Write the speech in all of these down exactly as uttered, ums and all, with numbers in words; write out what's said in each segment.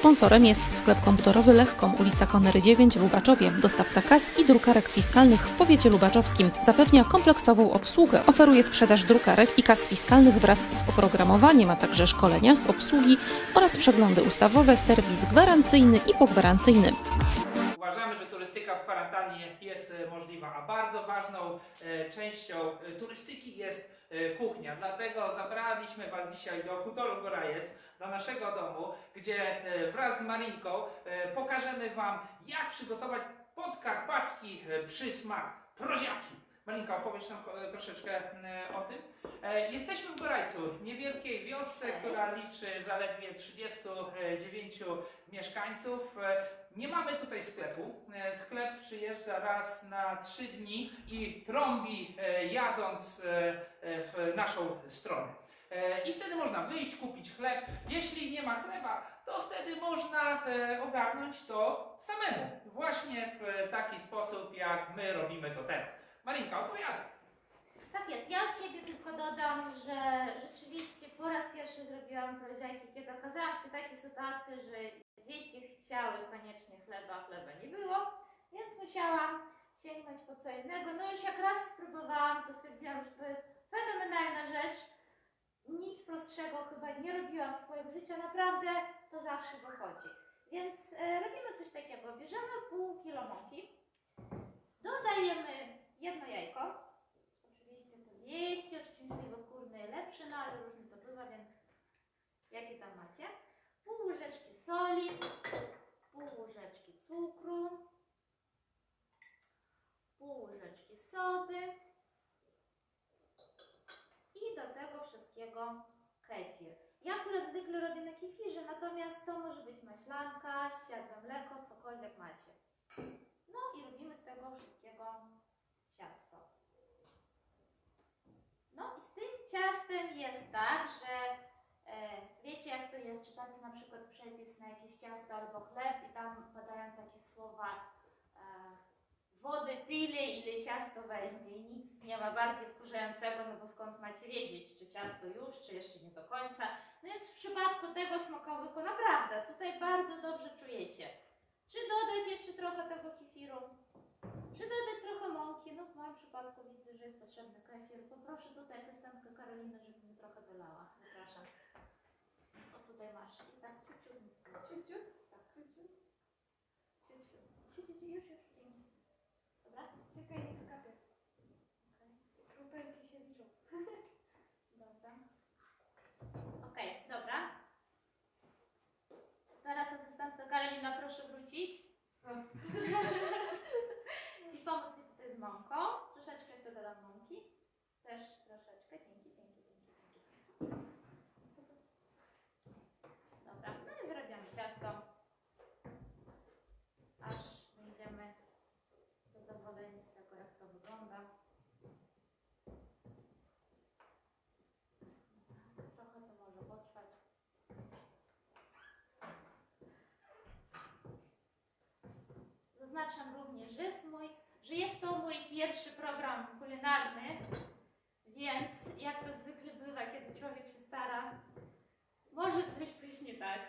Sponsorem jest sklep komputerowy Lechcom, ulica Konery dziewięć w Lubaczowie, dostawca kas i drukarek fiskalnych w powiecie lubaczowskim. Zapewnia kompleksową obsługę, oferuje sprzedaż drukarek i kas fiskalnych wraz z oprogramowaniem, a także szkolenia z obsługi oraz przeglądy ustawowe, serwis gwarancyjny i pogwarancyjny. Uważamy, że turystyka w kwarantannie jest możliwa, a bardzo ważną częścią turystyki jest kuchnia. Dlatego zabraliśmy Was dzisiaj do Hutolu Gorajec, do naszego domu, gdzie wraz z Marinką pokażemy Wam, jak przygotować podkarpacki przysmak proziaki. Marinka, opowiedz nam troszeczkę o tym. Jesteśmy w Gorajcu, niewielkiej wiosce, która liczy zaledwie trzydziestu dziewięciu mieszkańców. Nie mamy tutaj sklepu. Sklep przyjeżdża raz na trzy dni i trąbi jadąc w naszą stronę. I wtedy można wyjść, kupić chleb. Jeśli nie ma chleba, to wtedy można ogarnąć to samemu. Właśnie w taki sposób, jak my robimy to teraz. Marinka, opowiadaj. Tak jest. Ja od siebie tylko dodam, że rzeczywiście po raz pierwszy zrobiłam proziaki, kiedy okazałam się w takiej sytuacji, że dzieci chciały koniecznie chleba, chleba nie było, więc musiałam sięgnąć po co innego. No już jak raz spróbowałam, to stwierdziłam, że to jest fenomenalna rzecz. Nic prostszego chyba nie robiłam w swoim życiu, naprawdę to zawsze wychodzi. Więc e, robimy coś takiego. Bierzemy pół kilo mąki, dodajemy jedno jajko. Oczywiście to wiejskie, szczęśliwe kur najlepsze, no ale różnie to bywa, więc jakie tam macie? Pół łyżeczki soli, pół łyżeczki cukru, pół łyżeczki sody i do tego wszystkiego kefir. Ja akurat zwykle robię na kefirze, natomiast to może być maślanka, siadłe mleko, cokolwiek macie. No i robimy z tego wszystkiego ciasto. No i z tym ciastem jest tak, że e, wiecie jak to jest, czytacie na przykład przepis na jakieś ciasto albo chleb i tam padają takie słowa e, wody tyle, ile ciasto weźmie i nic nie ma bardziej wkurzającego, no bo skąd macie wiedzieć, czy ciasto już, czy jeszcze nie do końca. No więc w przypadku tego smakołyku naprawdę tutaj bardzo dobrze czujecie. Czy dodać jeszcze trochę tego kefiru? Czy dodać trochę mąki? No w moim przypadku widzę, że jest potrzebny kefir. Poproszę tutaj asystentkę Karolinę, żeby mi trochę dolała. Zapraszam. O tutaj masz. I tak ciut, ciut. Ciut, ciut? Tak, ciut, ciut. Ciut, ciut. Ciut, ciut, już, już. Dobra? Czekaj, niech skapie. Okej. Kropelki się liczą. Dobra. Okej, okay, dobra. Teraz asystentka Karolina, proszę wrócić. I pomóc mi tutaj z mąką. Troszeczkę jeszcze dodam mąki. Też troszeczkę. Dzięki, dzięki, dzięki, dzięki. Dobra, no i wyrabiamy ciasto. Aż będziemy zadowoleni z tego, jak to wygląda. Trochę to może potrwać. Zaznaczam również, że jest, mój, że jest to mój pierwszy program kulinarny, więc jak to zwykle bywa, kiedy człowiek się stara, może coś pójść nie tak.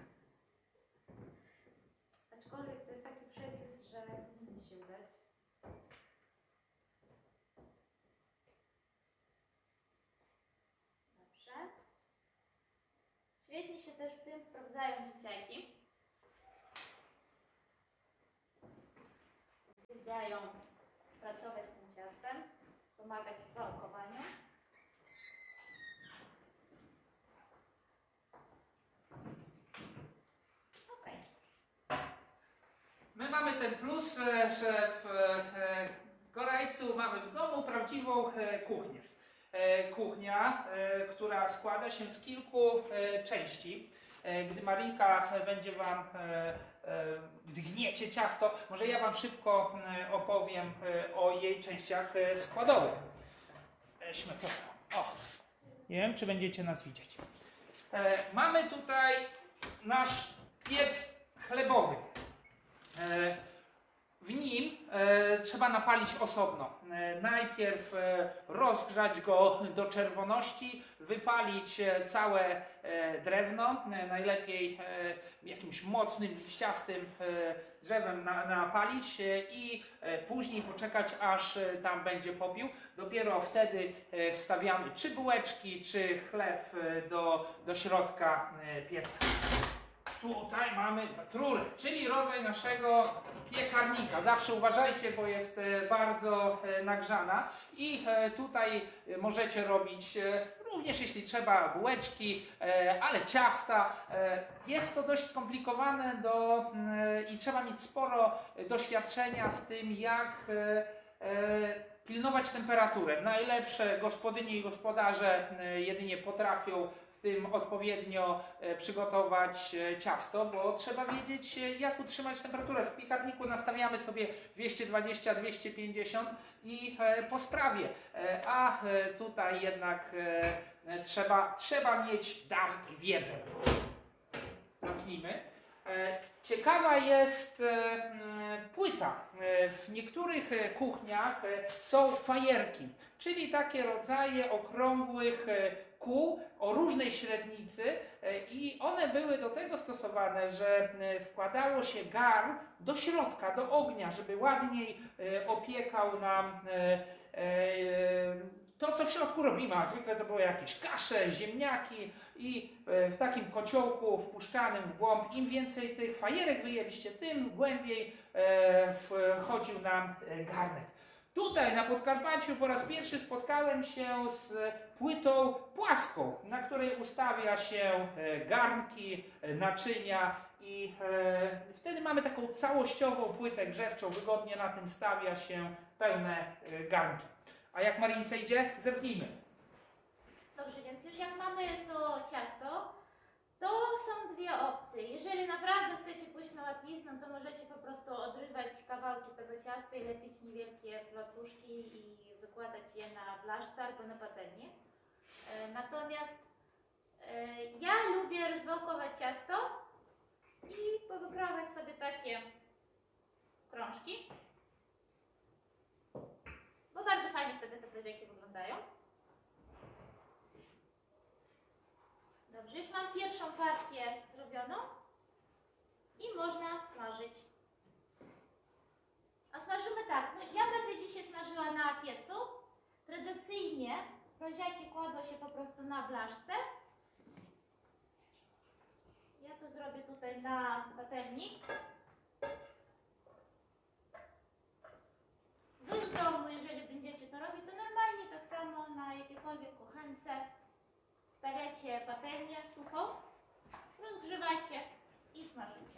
Aczkolwiek to jest taki przepis, że powinien się udać. Dobrze. Świetnie się też w tym sprawdzają dzieciaki. Uwielbiają pracować z tym ciastem, pomagać w wałkowaniu. Ok. My mamy ten plus, że w Gorajcu mamy w domu prawdziwą kuchnię. Kuchnia, która składa się z kilku części. Gdy Marinka będzie Wam, gdy gniecie ciasto, może ja Wam szybko opowiem o jej częściach składowych. Weźmy to. O, nie wiem, czy będziecie nas widzieć. Mamy tutaj nasz piec chlebowy. W nim e, trzeba napalić osobno. E, najpierw e, rozgrzać go do czerwoności, wypalić e, całe e, drewno, e, najlepiej e, jakimś mocnym, liściastym e, drzewem na, napalić e, i e, później poczekać, aż e, tam będzie popiół. Dopiero wtedy e, wstawiamy czy bułeczki, czy chleb e, do, do środka e, pieca. Tutaj mamy trurę, czyli rodzaj naszego piekarnika. Zawsze uważajcie, bo jest e, bardzo e, nagrzana i e, tutaj e, możecie robić e, również, jeśli trzeba, bułeczki, e, ale ciasta. E, jest to dość skomplikowane do, e, i trzeba mieć sporo doświadczenia w tym, jak e, e, pilnować temperaturę. Najlepsze gospodynie i gospodarze e, jedynie potrafią w tym odpowiednio e, przygotować e, ciasto, bo trzeba wiedzieć, e, jak utrzymać temperaturę. W piekarniku nastawiamy sobie dwieście dwadzieścia do dwustu pięćdziesięciu i e, po sprawie, e, a e, tutaj jednak e, trzeba, trzeba mieć dar i wiedzę. Zamknijmy. E, ciekawa jest e, płyta. E, w niektórych e, kuchniach e, są fajerki, czyli takie rodzaje okrągłych e, kół o różnej średnicy e, i one były do tego stosowane, że e, wkładało się garn do środka, do ognia, żeby ładniej e, opiekał nam e, e, to, co w środku robimy, a zwykle to były jakieś kasze, ziemniaki i w takim kociołku wpuszczanym w głąb, im więcej tych fajerek wyjęliście, tym głębiej wchodził nam garnek. Tutaj na Podkarpaciu po raz pierwszy spotkałem się z płytą płaską, na której ustawia się garnki, naczynia i wtedy mamy taką całościową płytę grzewczą, wygodnie na tym stawia się pełne garnki. A jak Marince idzie? Zerknijmy. Dobrze, więc już jak mamy to ciasto, to są dwie opcje. Jeżeli naprawdę chcecie pójść na łatwiznę, to możecie po prostu odrywać kawałki tego ciasta i lepić niewielkie placuszki i wykładać je na blaszce albo na patelnię. Natomiast ja lubię rozwałkować ciasto i powykrować sobie takie krążki, bo bardzo fajnie wtedy te proziaki wyglądają. Dobrze, już mam pierwszą partię zrobioną i można smażyć. A smażymy tak, no ja będę dzisiaj smażyła na piecu. Tradycyjnie proziaki kładą się po prostu na blaszce. Ja to zrobię tutaj na patelni. Wy w domu, jeżeli będziecie to robić, to normalnie tak samo na jakiejkolwiek kuchence stawiacie patelnię suchą, rozgrzewacie i smażycie.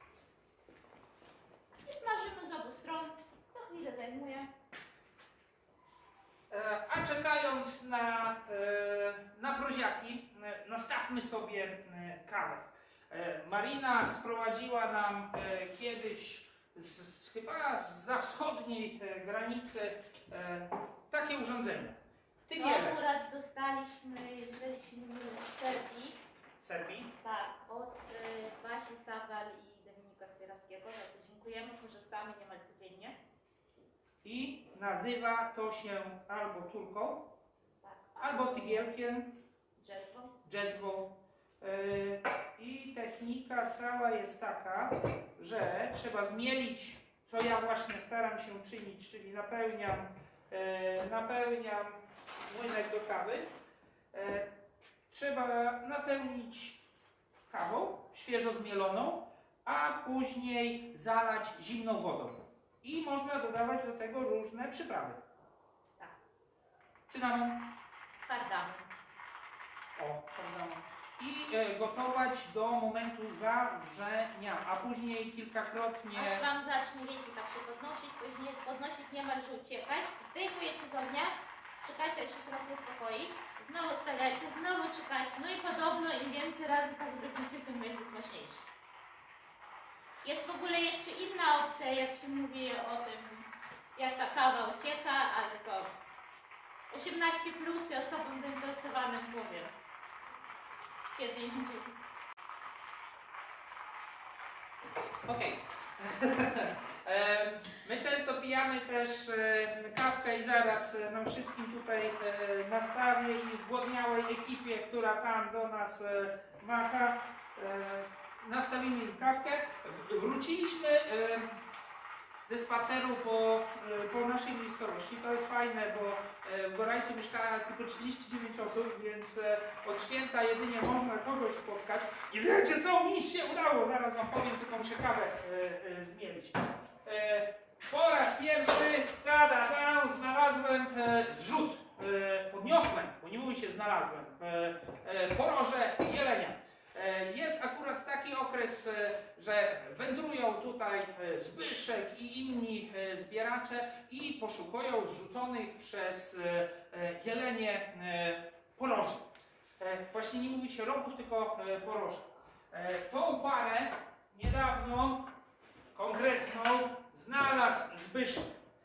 I smażymy z obu stron, to chwilę zajmuje. A czekając na, na proziaki, nastawmy sobie kawę. Marina sprowadziła nam kiedyś z, z, chyba zza wschodniej granicy takie urządzenie. Tygielek. Akurat dostaliśmy, jeżeli się nie mylę, z Serbii. Serbii? Tak, od y, Basi Sawal i Dominika Spierawskiego, za co dziękujemy, korzystamy niemal codziennie. I nazywa to się albo turką, Tak. albo tygielkiem, Drzewko. dżezwą. Yy, I technika cała jest taka, że trzeba zmielić, co ja właśnie staram się czynić, czyli napełniam, yy, napełniam młynek do kawy. Yy, trzeba napełnić kawą świeżo zmieloną, a później zalać zimną wodą. I można dodawać do tego różne przyprawy. Tak. Cynamon. Kardamon. O, kardamon. I e, gotować do momentu zawrzenia, a później kilkakrotnie... Aż Wam zacznie, wiecie, tak się podnosić, później podnosić niemalże uciekać. Zdejmujecie z ognia, czekacie, aż się trochę uspokoi, znowu stawiacie, znowu czekacie, no i podobno im więcej razy tak zrobicie, tym będzie smaczniejszy. Jest w ogóle jeszcze inna opcja, jak się mówi o tym, jak ta kawa ucieka, ale to osiemnaście plus i osobom zainteresowanym powiem. Kiedy indziej. Okej. E, My często pijamy też e, kawkę i zaraz e, nam wszystkim tutaj e, na stawie i zgłodniałej ekipie, która tam do nas e, macha, e, nastawimy im kawkę. W, wróciliśmy e, ze spaceru po, e, po naszej miejscowości. To jest fajne, bo e, w Gorajcu mieszka tylko trzydzieści dziewięć osób, więc e, od święta jedynie można kogoś spotkać. I wiecie co mi się udało? Zaraz wam powiem, tylko muszę kawę e, e, zmienić. E, po raz pierwszy ta, ta, ta, znalazłem e, zrzut. E, podniosłem, bo nie mówi się znalazłem. E, e, poroże jelenia. E, jest akurat taki okres, e, że wędrują tutaj e, Zbyszek i inni e, zbieracze i poszukują zrzuconych przez e, e, jelenie e, poroży. E, właśnie nie mówi się rogów, tylko e, poroże. E, tą parę niedawno konkretną znalazł Zbyszek.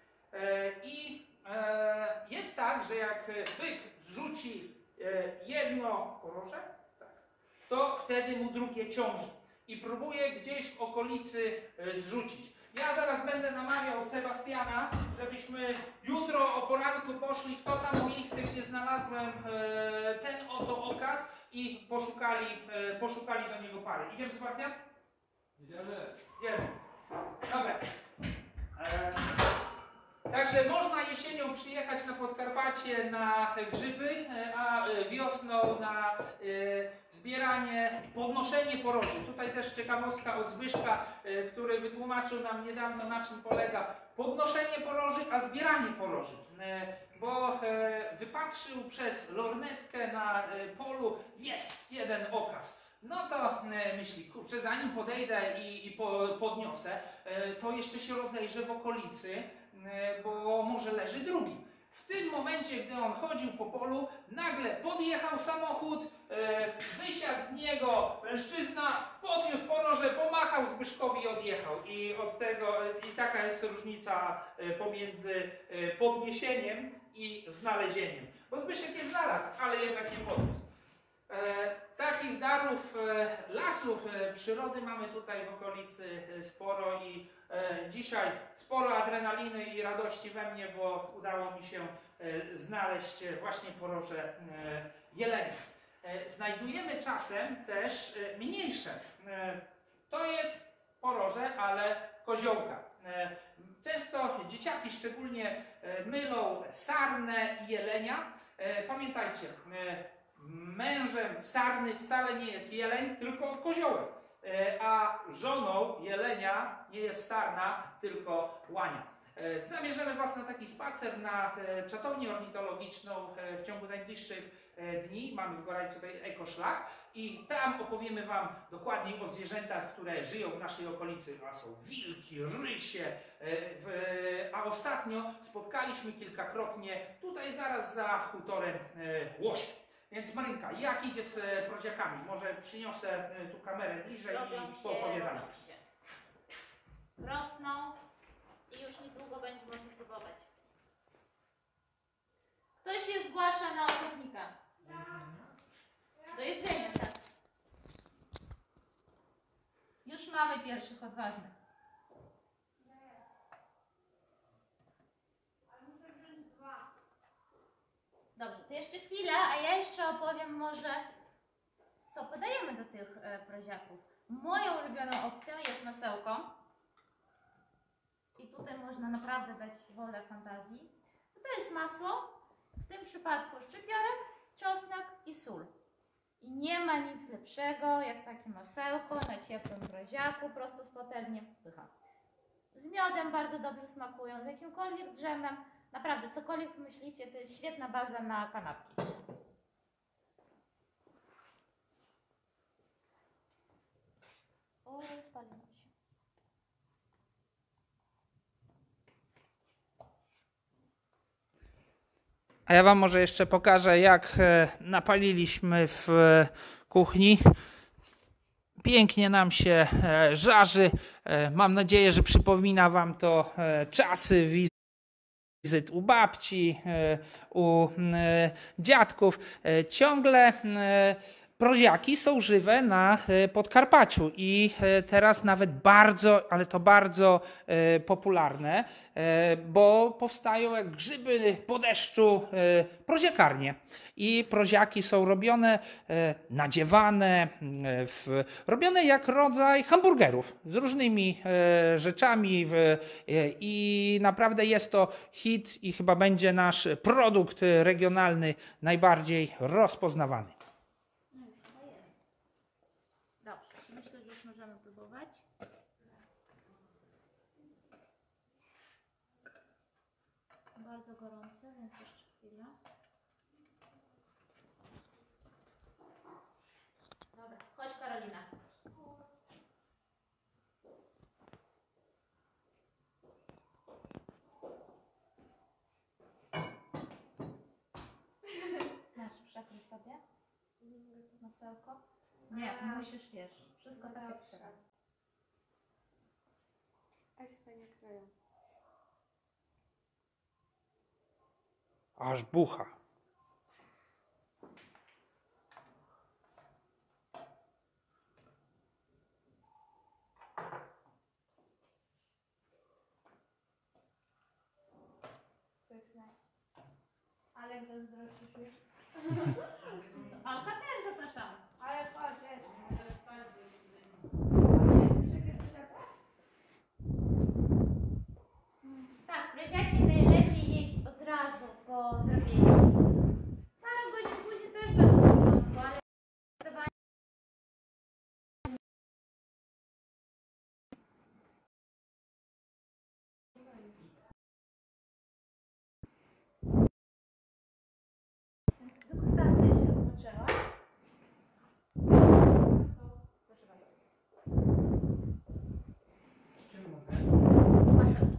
E, I e, jest tak, że jak byk zrzuci e, jedno poroże, tak, to wtedy mu drugie ciąży i próbuje gdzieś w okolicy e, zrzucić. Ja zaraz będę namawiał Sebastiana, żebyśmy jutro o poranku poszli w to samo miejsce, gdzie znalazłem e, ten oto okaz i poszukali, e, poszukali do niego pary. Idziemy, Sebastian? Idziemy. Idziemy. Dobra. E, także można jesienią przyjechać na Podkarpacie na grzyby, e, a wiosną na e, zbieranie, podnoszenie poroży. Tutaj też ciekawostka od Zbyszka, e, który wytłumaczył nam niedawno, na czym polega podnoszenie poroży, a zbieranie poroży. E, bo e, wypatrzył przez lornetkę na e, polu, jest jeden okaz. No to e, myśli, kurczę, zanim podejdę i, i po, podniosę, e, to jeszcze się rozejrzę w okolicy, e, bo może leży drugi. W tym momencie, gdy on chodził po polu, nagle podjechał samochód, e, wysiadł z niego mężczyzna, podniósł poroże, pomachał Zbyszkowi i odjechał. I od tego, e, i taka jest różnica e, pomiędzy e, podniesieniem i znalezieniem. Bo Zbyszek je znalazł, ale jednak nie podniósł. E, takich darów e, lasów, e, przyrody mamy tutaj w okolicy e, sporo i e, dzisiaj sporo adrenaliny i radości we mnie, bo udało mi się e, znaleźć e, właśnie poroże e, jelenia. E, znajdujemy czasem też e, mniejsze. E, to jest poroże, ale koziołka. E, często dzieciaki szczególnie e, mylą sarnę i jelenia. E, pamiętajcie, e, mężem sarny wcale nie jest jeleń, tylko koziołek, a żoną jelenia nie jest sarna, tylko łania. Zabierzemy Was na taki spacer na czatownię ornitologiczną w ciągu najbliższych dni. Mamy w Gorajcu tutaj ekoszlak i tam opowiemy Wam dokładniej o zwierzętach, które żyją w naszej okolicy. A są wilki, rysie, a ostatnio spotkaliśmy kilkakrotnie tutaj zaraz za hutorem łosie. Więc Marynka, jak idzie z prodziakami? Może przyniosę tu kamerę bliżej Robią i się, poopowiadamy. robią się. Rosną i już niedługo będzie można próbować. Ktoś się zgłasza na ochotnika. Do jedzenia, tak. Już mamy pierwszych odważnych. Dobrze, to jeszcze chwilę, a ja jeszcze opowiem może, co podajemy do tych e, proziaków. Moją ulubioną opcją jest masełko. I tutaj można naprawdę dać wolę fantazji. To jest masło, w tym przypadku szczypiorek, czosnek i sól. I nie ma nic lepszego jak takie masełko na ciepłym proziaku, prosto z patelni, pycha. Z miodem bardzo dobrze smakują, z jakimkolwiek drzemem. Naprawdę, cokolwiek myślicie, to jest świetna baza na kanapki. O, spaliło się. A ja Wam może jeszcze pokażę, jak napaliliśmy w kuchni. Pięknie nam się żarzy. Mam nadzieję, że przypomina Wam to czasy wizyt u babci, u dziadków. Ciągle proziaki są żywe na Podkarpaciu i teraz nawet bardzo, ale to bardzo popularne, bo powstają jak grzyby po deszczu proziekarnie. I proziaki są robione, nadziewane, w, robione jak rodzaj hamburgerów z różnymi rzeczami i naprawdę jest to hit i chyba będzie nasz produkt regionalny najbardziej rozpoznawany. Dobrze, myślę, że już możemy próbować. Bardzo gorące, więc jeszcze chwilę. Dobra, chodź Karolina. Masz, przekryj sobie masełko. Nie, musisz, wiesz, wszystko tak jak trzeba. A się fajnie kroją. Aż bucha. Alek zazdrościsz już? Alka też zapraszamy. Ale chodź, Tak, preziaki najlepiej jeść od razu po zrobieniu. Parę godzin później też będą w porządku, ale zdecydowanie więc degustacja się rozpoczęła. Proszę bardzo. Masełko.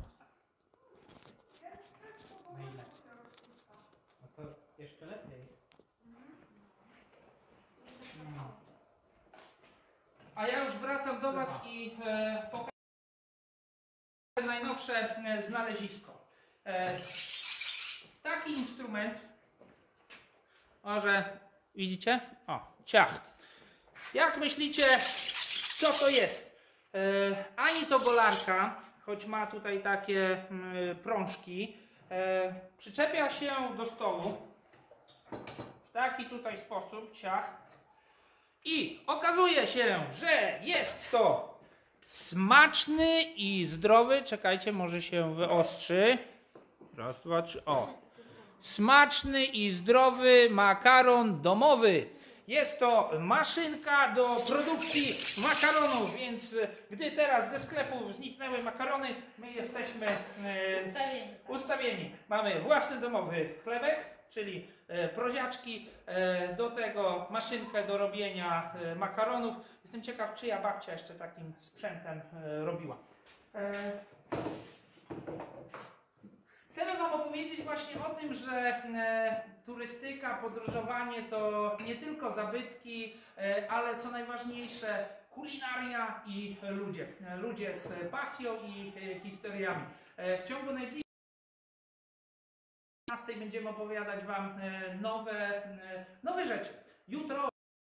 No to jeszcze lepiej. A ja już wracam do Was i e, pokażę najnowsze e, znalezisko. E, taki instrument, może widzicie? O, ciach. Jak myślicie, co to jest? E, ani to golarka, choć ma tutaj takie mm, prążki, e, przyczepia się do stołu w taki tutaj sposób, ciach. I okazuje się, że jest to smaczny i zdrowy, czekajcie, może się wyostrzy. Raz, dwa, trzy, o. Smaczny i zdrowy makaron domowy. Jest to maszynka do produkcji makaronów, więc gdy teraz ze sklepów zniknęły makarony, my jesteśmy e, Ustawienie. ustawieni. Mamy własny domowy chlebek, czyli e, proziaczki, e, do tego maszynkę do robienia e, makaronów. Jestem ciekaw, czyja babcia jeszcze takim sprzętem e, robiła. E, Chcemy Wam opowiedzieć właśnie o tym, że e, turystyka, podróżowanie to nie tylko zabytki, e, ale co najważniejsze kulinaria i ludzie. E, ludzie z pasją i e, historiami. E, w ciągu najbliższych piętnastej będziemy opowiadać Wam e, nowe, e, nowe rzeczy. Jutro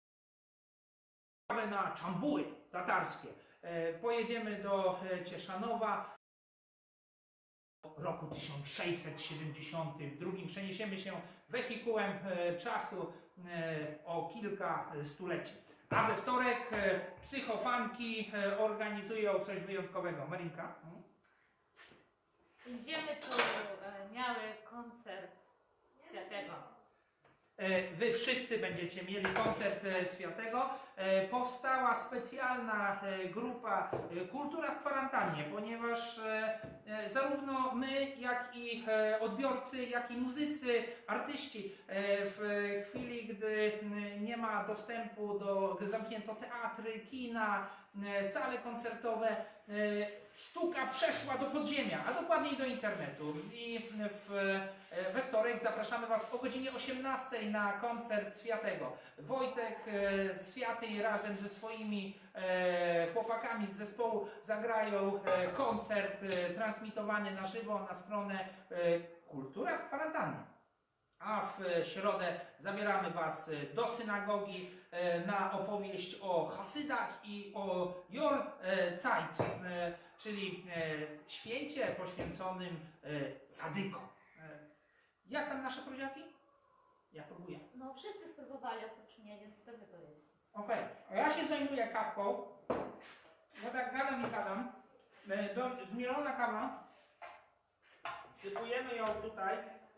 na czambuły tatarskie. E, pojedziemy do e, Cieszanowa. W roku tysiąc sześćset siedemdziesiątym drugim przeniesiemy się wehikułem e, czasu e, o kilka stuleci. A we wtorek e, psychofanki e, organizują coś wyjątkowego. Marinka? Hmm? Będziemy tu e, miały koncert Świętego. E, Wy wszyscy będziecie mieli koncert e, Świętego. E, Powstała specjalna e, grupa e, Kultura w kwarantannie, ponieważ e, e, zarówno my, jak i e, odbiorcy, jak i muzycy, artyści e, w chwili, gdy m, nie ma dostępu do, gdy zamknięto teatry, kina, e, sale koncertowe, e, sztuka przeszła do podziemia, a dokładniej do internetu. I w, e, we wtorek zapraszamy Was o godzinie osiemnastej na koncert Świętego. Wojtek e, Święty razem ze swoimi e, chłopakami z zespołu zagrają e, koncert e, transmitowany na żywo na stronę e, Kultura w kwarantannie. A w środę zabieramy Was do synagogi na opowieść o Hasydach i o Jorzeit, czyli święcie poświęconym cadykom. Jak tam nasze proziaki? Ja próbuję. No wszyscy spróbowali oprócz mnie, więc to wy to jest. Okej, okay. Ja się zajmuję kawką. Ja tak gadam i gadam. Do, zmielona kawa. Wsypujemy ją tutaj.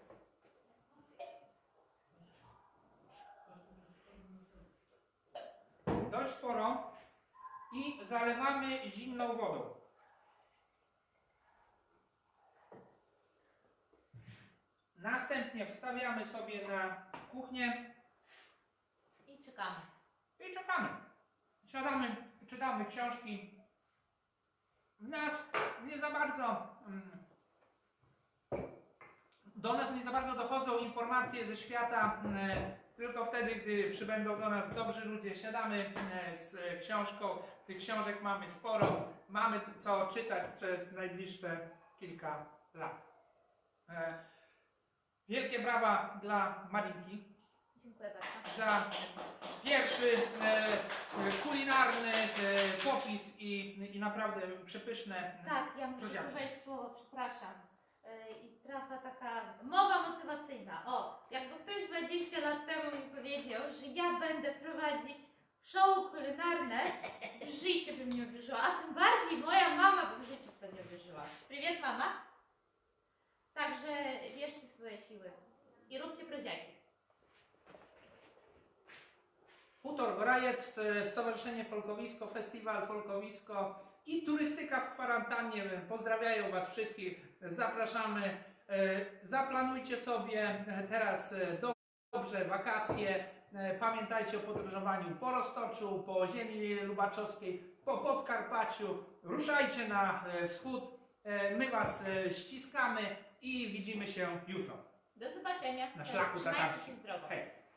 Dość sporo. I zalewamy zimną wodą. Następnie wstawiamy sobie na kuchnię. I czekamy. I czekamy. Czytamy, czytamy książki. Nas nie za bardzo, do nas nie za bardzo dochodzą informacje ze świata, tylko wtedy, gdy przybędą do nas dobrzy ludzie. Siadamy z książką, tych książek mamy sporo, mamy co czytać przez najbliższe kilka lat. Wielkie brawa dla Marinki. Dziękuję bardzo. Za pierwszy e, kulinarny e, popis i, i naprawdę przepyszne. Tak, ja muszę proziaki. powiedzieć słowo, przepraszam. Yy, I trochę taka mowa motywacyjna. O, jakby ktoś dwadzieścia lat temu mi powiedział, że ja będę prowadzić show kulinarne, w życiu bym nie uwierzyła, a tym bardziej moja mama by w życiu w to nie uwierzyła. Привет, mama! Także wierzcie w swoje siły i róbcie proziaki. Hutor Gorajec, Stowarzyszenie Folkowisko, Festiwal Folkowisko i Turystyka w Kwarantannie. Pozdrawiają Was wszystkich, zapraszamy. Zaplanujcie sobie teraz dobrze wakacje. Pamiętajcie o podróżowaniu po Roztoczu, po ziemi lubaczowskiej, po Podkarpaciu. Ruszajcie na wschód. My Was ściskamy i widzimy się jutro. Do zobaczenia. Na szlaku Trzymajcie tatarskim. się zdrowo. Hej.